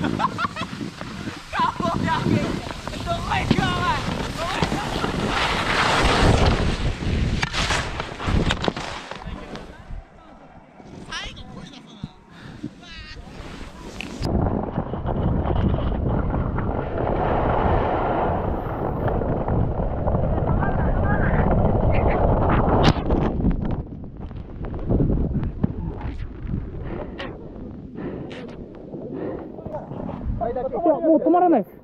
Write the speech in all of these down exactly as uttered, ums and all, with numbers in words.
もう止まらないです。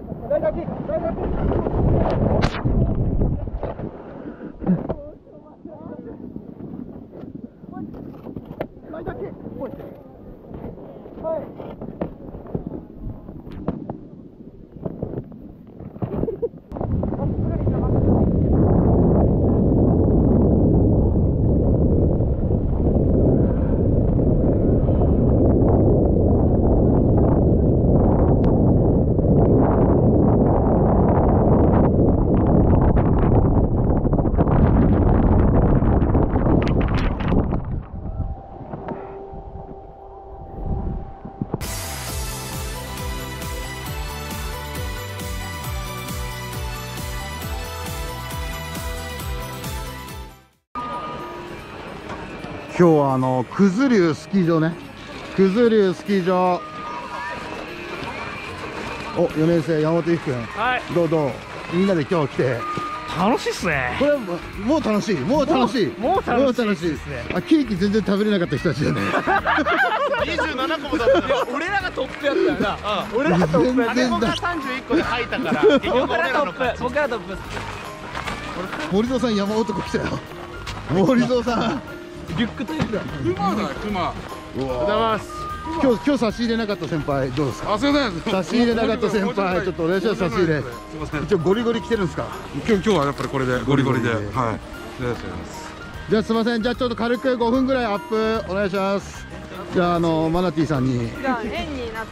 今日はあの九頭竜スキー場ね、九頭竜スキー場。お、よねん生山本由紀君、はい、どうどうみんなで今日来て楽しいっすね。 これもう楽しい、もう楽しい、 もう楽しいですね。 あ、ケーキ全然食べれなかった人たちだね。 にじゅうななこもだったよ。俺らがトップやったよな。俺らがトップやった。金子がさんじゅういっこで吐いたから僕らトップ、僕らトップ。 森蔵さん山男来たよ。森蔵さんリュックというか熊だ、熊。 おはようございます。 今日今日差し入れなかった先輩どうですか。 あ、すみません。 差し入れなかった先輩ちょっとお願いします。差し入れ。 すみません。 一応ゴリゴリ来てるんですか。 今日今日はやっぱりこれでゴリゴリで、はい。お願いします。 じゃあすみません。じゃあちょっと軽くごふんぐらいアップお願いします。じゃああのマナティさんに。 じゃあ円になって。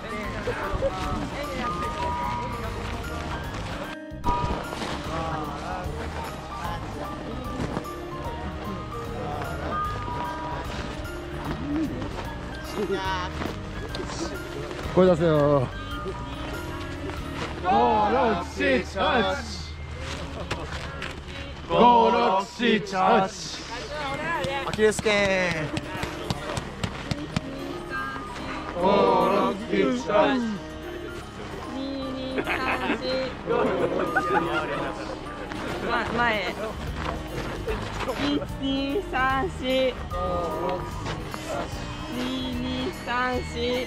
声出せよ。 五六七八。五六七八。 アキレス腱。 五六七八。 二二三四。前。一二三四。二二三四。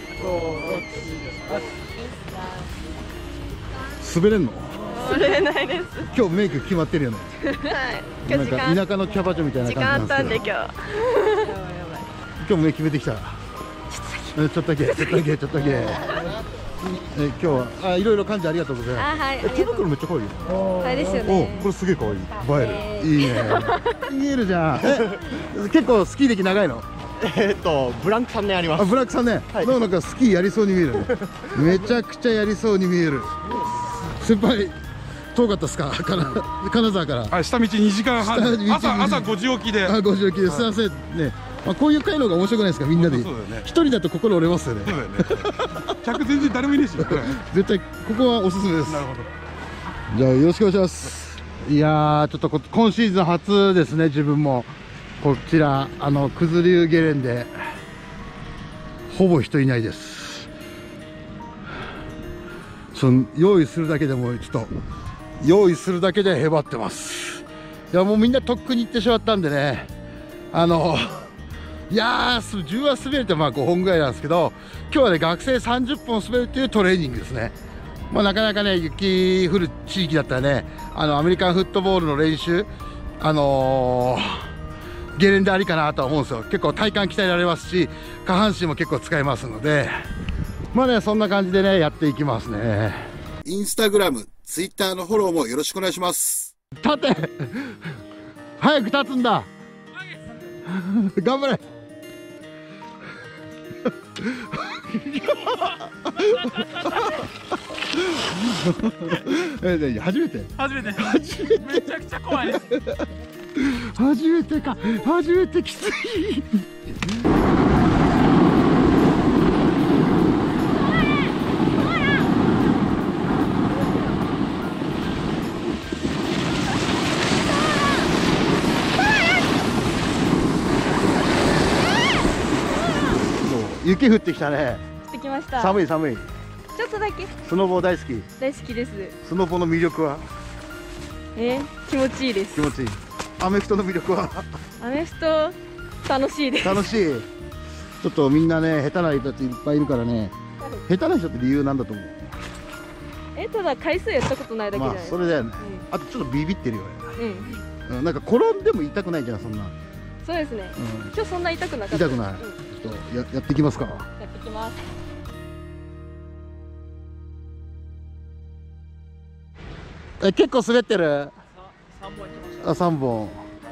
滑れんの？ 滑れないです。 今日メイク決まってるよね。 はい。 なんか田舎のキャバ嬢みたいな時間あったんで感じなんですけど。 今日。 今日もメイク決めてきた。ちょっとだけ、ちょっとだけ、ちょっとだけ。え今日はあいろいろ感じありがとうございます。 あ、はい。 え手袋めっちゃ可愛いよ。 あれですよおね。 これすげえ可愛い。映える。いいね。見えるじゃん。え結構スキー歴長いの？ えっとブランクさんねんあります。 あ、ブラックさんね。 はいなんかスキーやりそうに見えるね。めちゃくちゃやりそうに見える。先輩遠かったっすか？金金沢から。 はい、下道にじかんはん。朝朝ごじ起きで。 あ、ごじ起きです。すいませんね。まあこういう会の方が面白くないですか？みんなで。 そうだよね。 一人だと心折れますよね。 そうだよね。客全然誰もいねえし。 絶対ここはおすすめです。 なるほど。 じゃあよろしくお願いします。いやーちょっとこ今シーズン初ですね。自分もこちらあの九頭竜ゲレンでほぼ人いないです。その用意するだけでもちょっと用意するだけでへばってます。いやもうみんなとっくに行ってしまったんでね、あのいやーじゅうわ滑れてまあごほんぐらいなんですけど、今日はね学生さんじゅっぽん滑るっていうトレーニングですね。まあ、なかなかね雪降る地域だったらね、あのアメリカンフットボールの練習あのー、ゲレンデありかなとは思うんですよ。結構体幹鍛えられますし下半身も結構使えますので、まあねそんな感じでねやっていきますね。インスタグラム、ツイッターのフォローもよろしくお願いします。立て早く立つんだ頑張れえ初めて初めて初めてめちゃくちゃ怖いです。 初めてか初めてきつい雪降ってきたね。 降ってきました。 寒い寒い。 ちょっとだけ。 スノボ大好き。 大好きです。 スノボの魅力は？ えー、気持ちいいです。 気持ちいい。アメフトの魅力は？ アメフト楽しいです。 楽しい。ちょっとみんなね、下手な人たちいっぱいいるからね。下手な人って理由なんだと思う？ え、ただ回数やったことないだけじゃまあない。 それだよね。 うあとちょっとビビってるよね。 ん。うん。 うん、なんか転んでも痛くないじゃん、そんな。 そうですね。 うん、 今日そんな痛くなかった。 痛くない。 うん、 ちょっとややっていきますか。 やってきます。 え、結構滑ってる？さんぼん行きました。あ、さんぼん。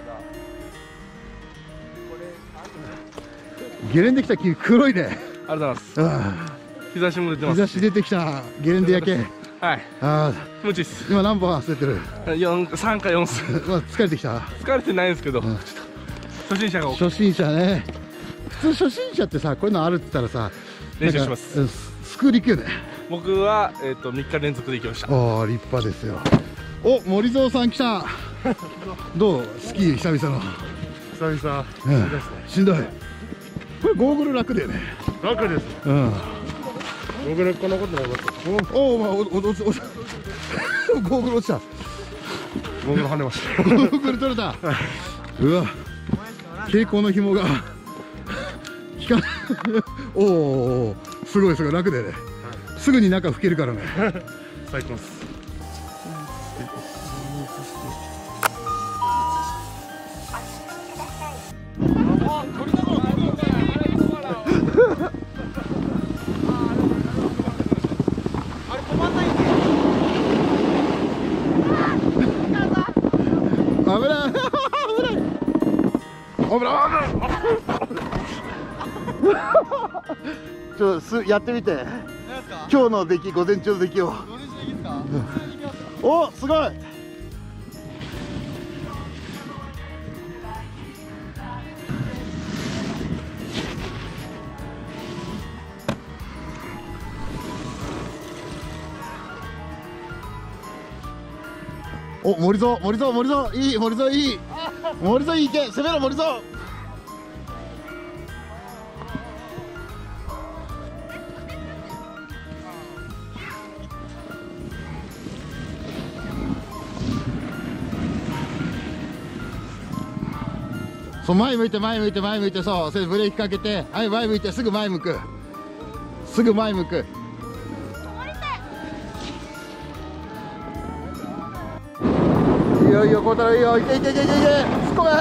ゲレンデ来た木黒いね。 ありがとうございます。 ああ、 日差しも出て日ます。 差し出てきた。ゲレンデ焼け。 はい。 ああ、 気持ちいいです。 今何本走ってる？ 四、三か四す。 まあ疲れてきた。 疲れてないんですけど、ちょっと初心者が多く初心者ね。普通初心者ってさ、こういうのあるって言ったらさ、 練習します。 なんかスクール行くよね。 僕はえっと三日連続で行きました。 ああ、立派ですよ。お、森蔵さん来た。どう？スキー久々の。 久々。 うん、しんどい。これゴーグル楽だよね。 楽です。 うん。 ゴーグルこんなことないます。 おお、まあ、お、お、お、お、ゴーグル落ちた。 ゴーグル跳ねました。 ゴーグル取れた。うわ。蛍光の紐が。引かない。おお、すごいすごい楽だよね。すぐに中拭けるからね。 最高です。 危ない危ない危ないちょっとすやってみて。今日の出来、午前中の出来を。お、すごい。お、森蔵、森蔵、森蔵、いい、森蔵いい。森蔵いいけ、攻めろ、森蔵。そう、前向いて、前向いて、前向いて、そう、それブレーキかけて、はい、前向いて、すぐ前向く。すぐ前向く。いいよいいよ、孝太郎いいよ、いけいけいけいけいけ、突っ込め。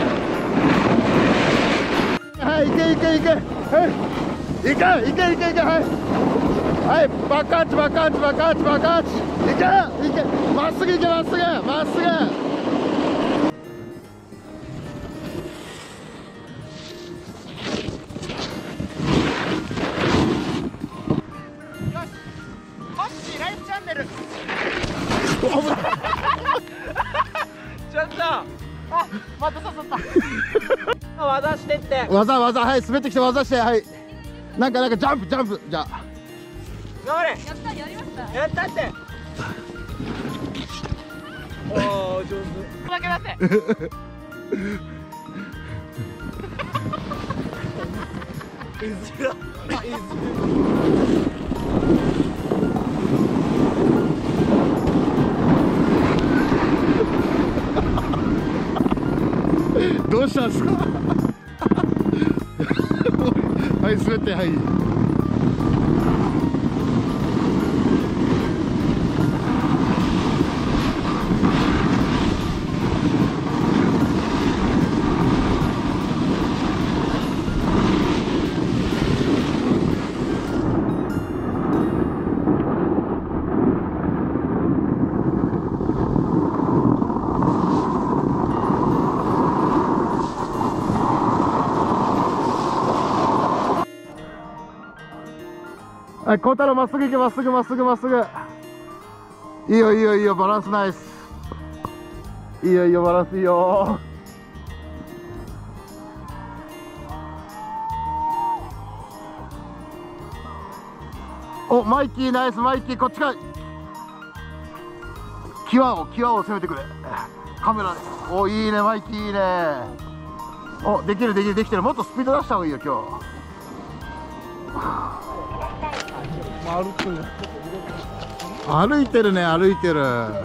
はい、いけいけいけ、はい、いけいけいけいけ、はい、はい、バックアーチバックアーチバックアーチバックアーチ、いけいけ、まっすぐいけ、まっすぐまっすぐ。 ちょっと、あ、また刺さった。技してって。 技技、はい、滑ってきて技して、はい。なんかなんかジャンプジャンプ、じゃあ。 頑張れ。 やった、やりました。 やったって。おお、上手。負けだって。いずら。いずどうしたんですか。はい、滑って、はい。はい、孝太郎まっすぐ行け、まっすぐまっすぐまっすぐ。いいよいいよいいよ、バランスナイス。いいよいいよ、バランスいいよ。お、マイキーナイス、マイキーこっちかい。際を際を攻めてくれ、カメラで。お、いいねマイキー、いいね。お、できるできるできてる。もっとスピード出した方がいいよ今日。 歩いてるね、歩いてる。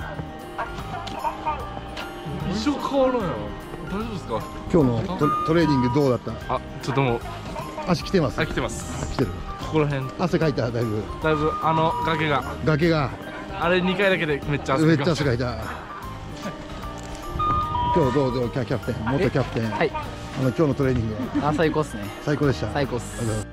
一生変わらんよ。大丈夫ですか？ 今日のトトレーニングどうだった？ あ、ちょっともう足来てます。 あ来てます。 来てる。 ここら辺汗かいた、だいぶ。 だいぶあの崖が崖があれにかいだけでめっちゃ汗めかきました。 っちゃ汗かいた。今日どうどうキャキャプテン、元キャプテン。 はい。 あの今日のトレーニングあ、最高っすね。 最高でした。 最高っす。 ありがとうございます。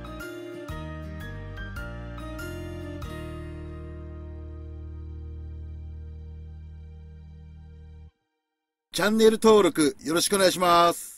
チャンネル登録よろしくお願いします。